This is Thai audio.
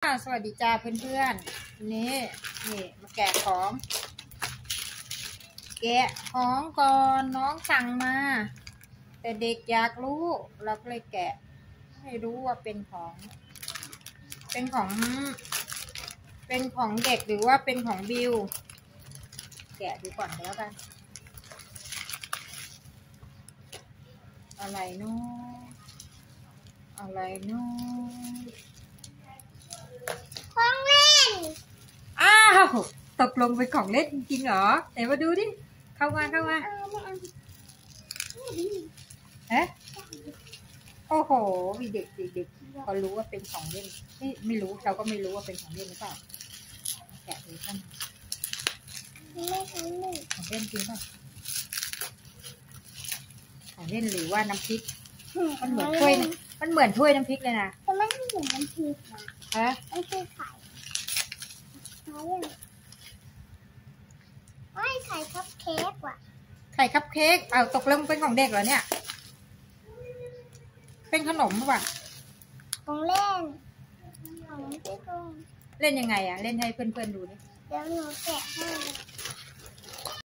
สวัสดีจ้าเพื่อนๆนี่มาแกะของ แกะของก่อนน้องสั่งมาแต่เด็กอยากรู้เราก็เลยแกะให้รู้ว่าเป็นของเด็กหรือว่าเป็นของบิวแกะดูก่อนแล้วกันอะไรเนาะของเล่นอ้าวตกลงเป็นของเล่นจริงๆเหรอไหนมาดูดิเข้ามาเอ๊ะโอ้โหมีเด็กเขารู้ว่าเป็นของเล่นไม่รู้เราก็ไม่รู้ว่าเป็นของเล่นหรือเปล่าแกะดูกันของเล่นจริงป่ะของเล่นหรือว่าน้ำพริกมันเหมือนถ้วยน้ำพริกเลยนะแต่มันไม่เหมือนน้ำพริกนะฮะไม่ใช่ไข่ไม่ไข่คัพเค้กว่ะไข่คัพเค้กเอาตกลงเป็นของเด็กเหรอเนี่ยเป็นขนมป่ะของเล่นของพี่กุ้งเล่นยังไงอะเล่นให้เพื่อนๆดูดิเดี๋ยวหนูแกะให้